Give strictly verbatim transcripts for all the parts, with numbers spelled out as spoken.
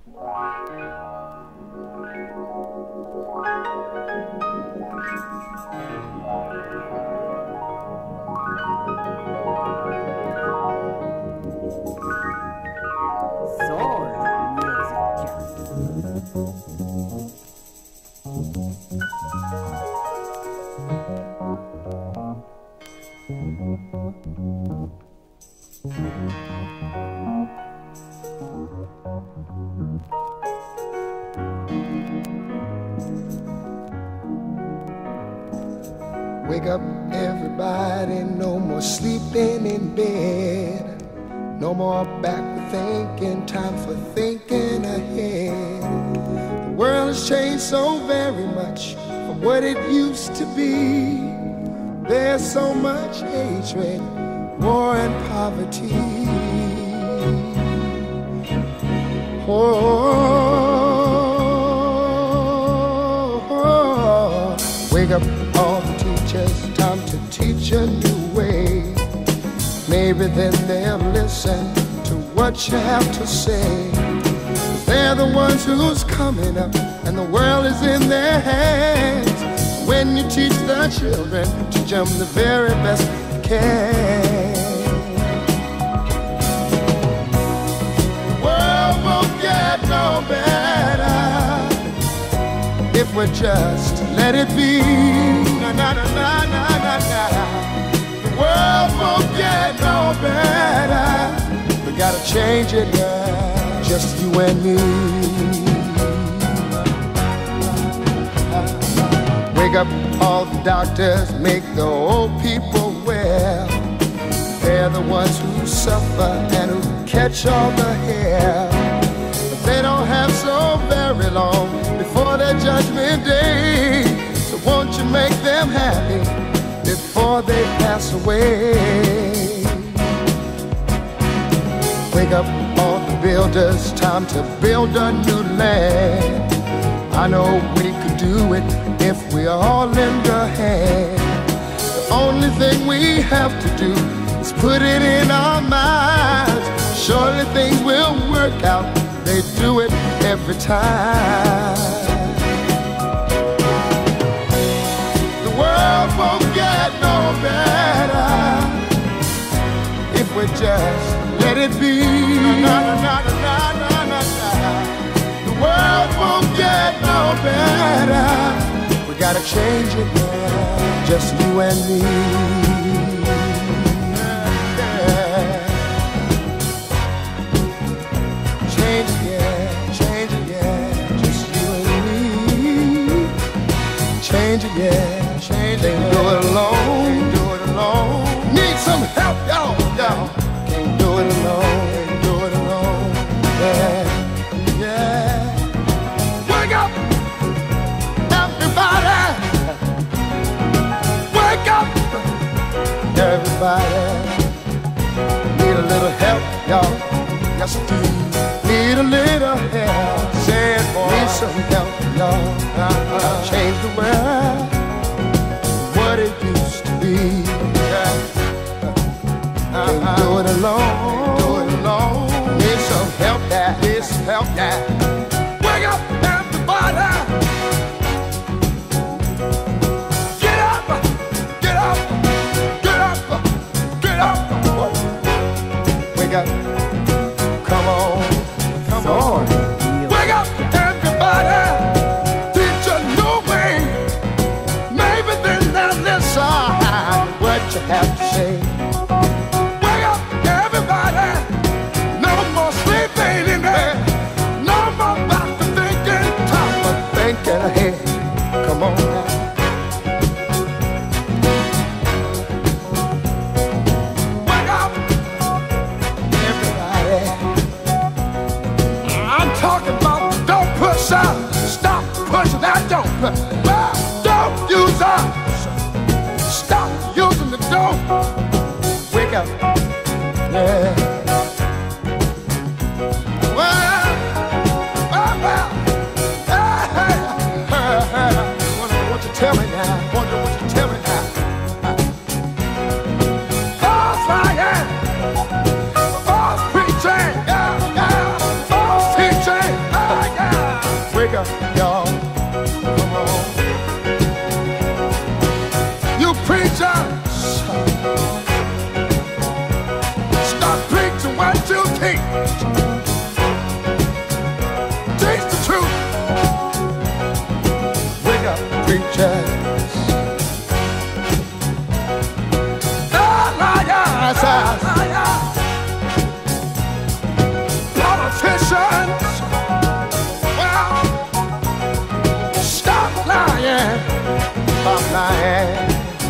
Wake up, everybody, no more sleeping in bed. No more backward thinking, time for thinking ahead. The world has changed so very much from what it used to be. There's so much hatred, war and poverty. Oh, oh. Wake up all the teachers, time to teach a new way. Maybe then they'll listen to what you have to say. They're the ones who's coming up, and the world is in their hands. When you teach the children, teach them the very best you can. The world won't get no better if we just let it be. Na na na na na na na. The world won't get no better. We gotta change it, yeah, just you and me. Wake up all the doctors, make the old people well. They're the ones who suffer and who catch all the hair. But they don't have so very long before their judgment day. So won't you make them happy before they pass away? Wake up all the builders, time to build a new land. I know we could do it if we all lend a hand. The only thing we have to do is put it in our minds. Surely things will work out, they do it every time. The world won't get no better if we just let it be. Na, na, na, na, na, na, na. The world won't get no better. We gotta change it, yeah, just you and me. Yeah. Change it, yeah, change it, yeah, just you and me. Change it, yeah, change it. Can't do it alone, can't do it alone. Need some help, y'all, y'all. Can't do it alone, can't do it alone. Yeah, yeah. Wake up, everybody. Wake up, everybody. Need a little help, y'all. Yes, I do. Need a little help. Say it, boy. Need some help, y'all. Uh-uh. Change the world, what it used to be. Yeah. Can't do it alone, can't do it alone. Need some help, that, need some help, that. Wake up, everybody. Get up, get up, get up, get up. Wake up, come on, come on. Wake up, everybody. Teach a new way. Maybe then they'll listen what you have to say. Ahead. Come on now. Wake up, everybody. I'm talking about don't push up. Stop pushing that dope. Don't use up. Stop using the dope. Wake up. Yeah. Tell me now, wonder what you tell me now. False lying, false preaching, yeah, yeah, false teaching, yeah. Teach the truth. Wake up, preachers. Politicians, well, stop lying, stop lying.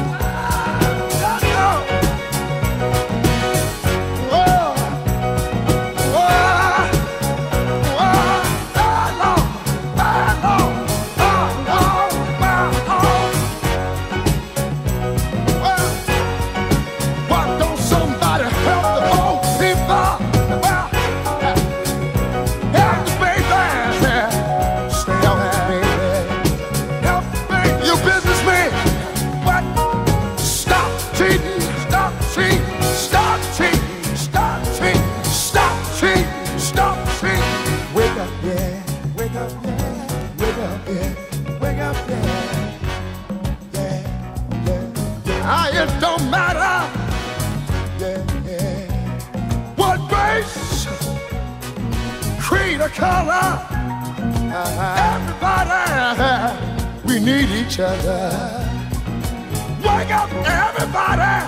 It don't matter, yeah, yeah, what race, creed, or color. Uh-huh. Everybody, we need each other. Wake up, everybody.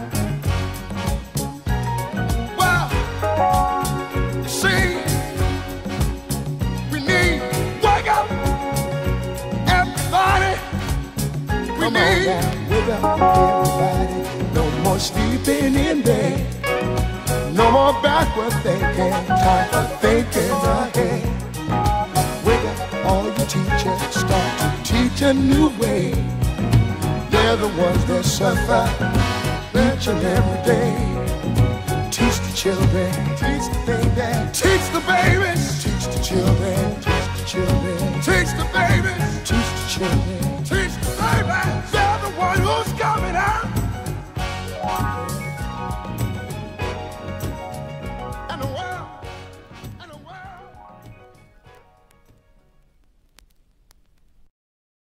Well, see, we need, wake up, everybody. We Come need. On now. Wake up, everybody. No more sleeping in bed. No more backward thinking. Time for thinking ahead. Wake up, all you teachers. Start to teach a new way. They're the ones that suffer each and every day. Teach the children. Teach the babies. Teach the babies. Teach the children. Teach the children. Teach the babies.